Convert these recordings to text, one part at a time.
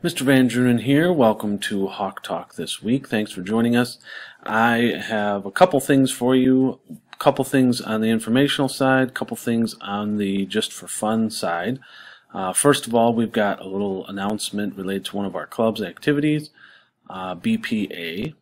Mr. Van Drunen here. Welcome to Hawk Talk this week. Thanks for joining us. I have a couple things for you, a couple things on the informational side, a couple things on the just for fun side. First of all, we've got a little announcement related to one of our club's activities, BPA.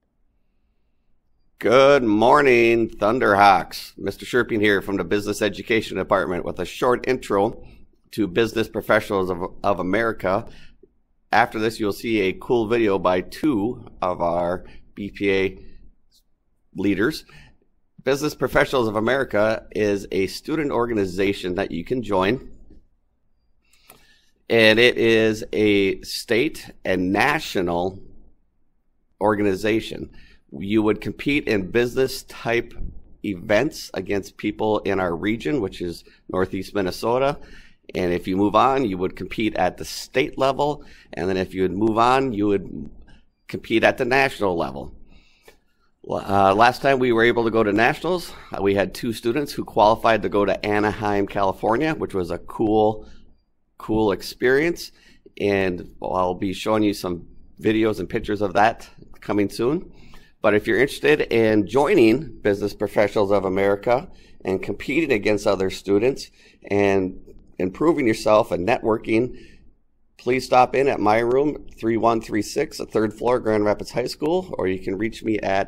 Good morning, Thunderhawks. Mr. Sherping here from the Business Education Department with a short intro to Business Professionals of America. After this, you'll see a cool video by two of our BPA leaders. Business Professionals of America is a student organization that you can join. And it is a state and national organization. You would compete in business type events against people in our region, which is Northeast Minnesota. And if you move on, you would compete at the state level. And then if you would move on, you would compete at the national level. Last time we were able to go to nationals, we had two students who qualified to go to Anaheim, California, which was a cool experience. And I'll be showing you some videos and pictures of that coming soon. But if you're interested in joining Business Professionals of America and competing against other students and improving yourself and networking, please stop in at my room, 3136, the third floor, Grand Rapids High School, or you can reach me at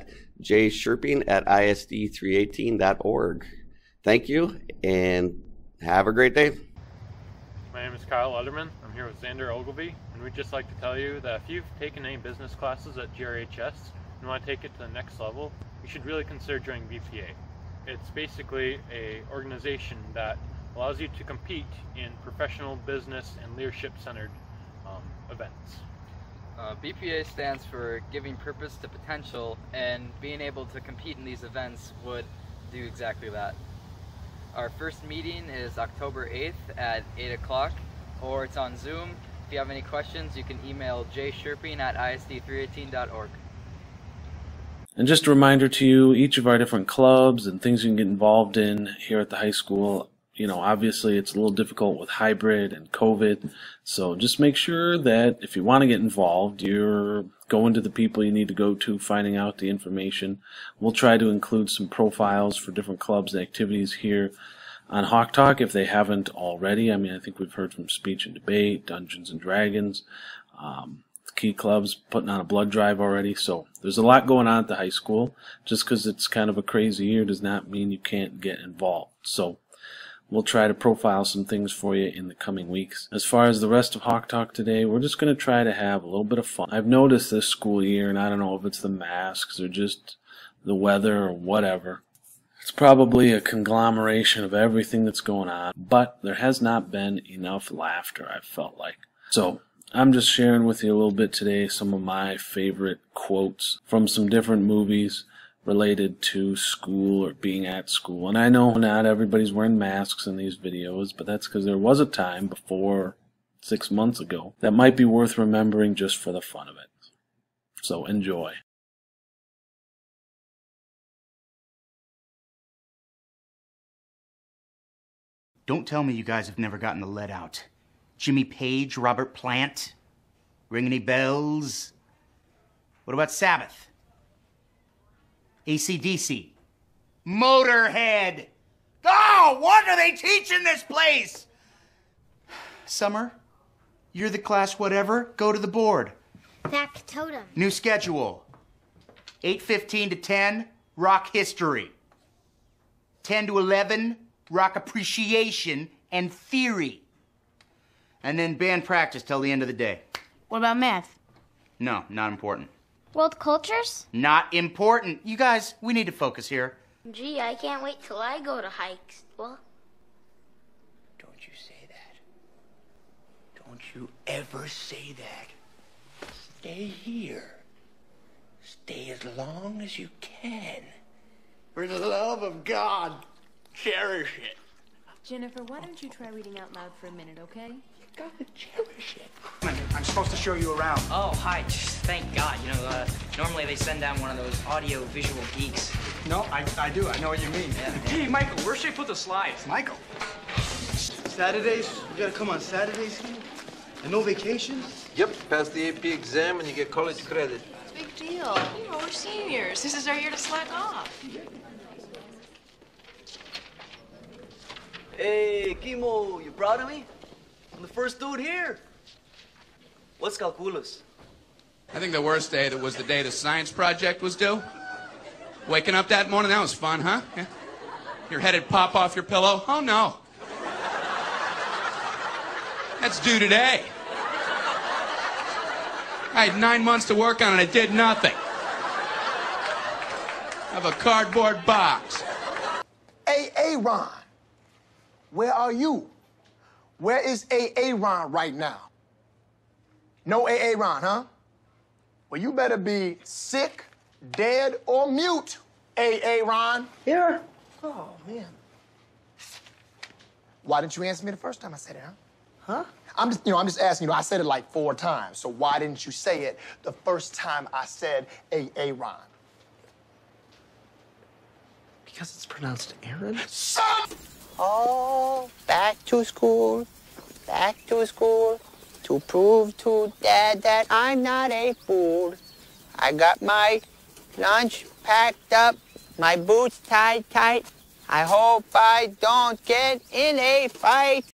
jsherping@isd318.org. Thank you, and have a great day. My name is Kyle Letterman. I'm here with Xander Ogilvie, and we'd just like to tell you that if you've taken any business classes at GRHS and want to take it to the next level, you should really consider joining BPA. It's basically an organization that allows you to compete in professional, business, and leadership-centered events. BPA stands for Giving Purpose to Potential, and being able to compete in these events would do exactly that. Our first meeting is October 8th at 8 o'clock, or it's on Zoom. If you have any questions, you can email jsherping@isd318.org. And just a reminder to you, each of our different clubs and things you can get involved in here at the high school. You know, obviously it's a little difficult with hybrid and COVID, so just make sure that if you want to get involved, you're going to the people you need to go to, finding out the information. We'll try to include some profiles for different clubs and activities here on Hawk Talk if they haven't already. I mean, I think we've heard from Speech and Debate, Dungeons and Dragons, Key Clubs putting on a blood drive already. So there's a lot going on at the high school. Just because it's kind of a crazy year does not mean you can't get involved. So we'll try to profile some things for you in the coming weeks. As far as the rest of Hawk Talk today, we're just going to try to have a little bit of fun. I've noticed this school year, and I don't know if it's the masks or just the weather or whatever. It's probably a conglomeration of everything that's going on, but there has not been enough laughter, I've felt like. So I'm just sharing with you a little bit today some of my favorite quotes from some different movies related to school or being at school. And I know not everybody's wearing masks in these videos, but that's because there was a time before 6 months ago that might be worth remembering just for the fun of it. So enjoy. Don't tell me you guys have never gotten the lead out. Jimmy Page, Robert Plant? Ring any bells? What about Sabbath? AC/DC. Motorhead. Oh, what are they teaching this place? Summer, you're the class whatever. Go to the board. Factotum. New schedule. 8:15 to 10, rock history. 10 to 11, rock appreciation and theory. And then band practice till the end of the day. What about math? No, not important. World cultures? Not important. You guys, we need to focus here. Gee, I can't wait till I go to high school. Don't you say that. Don't you ever say that. Stay here. Stay as long as you can. For the love of God, cherish it. Jennifer, why don't you try reading out loud for a minute, okay? Gotta cherish it. I'm supposed to show you around. Oh, hi. Thank God. You know, normally they send down one of those audio-visual geeks. No, I do. I know what you mean. Yeah. Hey, Michael, where should I put the slides? Michael? Saturdays? You gotta come on Saturdays? And no vacations? Yep, pass the AP exam and you get college credit. Big deal. You know, we're seniors. This is our year to slack off. Hey, Kimo, you proud of me? I'm the first dude here. What's calculus? I think the worst day that was the day the science project was due. Waking up that morning, that was fun, huh? Yeah. Your head would pop off your pillow. Oh, no. That's due today. I had 9 months to work on it. I did nothing. I have a cardboard box. Hey, Aaron, where are you? Where is Aaron right now? No Aaron, huh? Well, you better be sick, dead, or mute, Aaron. Here. Oh, man. Why didn't you answer me the first time I said it, huh? Huh? I'm just asking, I said it like 4 times, so why didn't you say it the first time I said Aaron? Because it's pronounced Aaron? Son! Oh, back to school, to prove to Dad that I'm not a fool. I got my lunch packed up, my boots tied tight. I hope I don't get in a fight.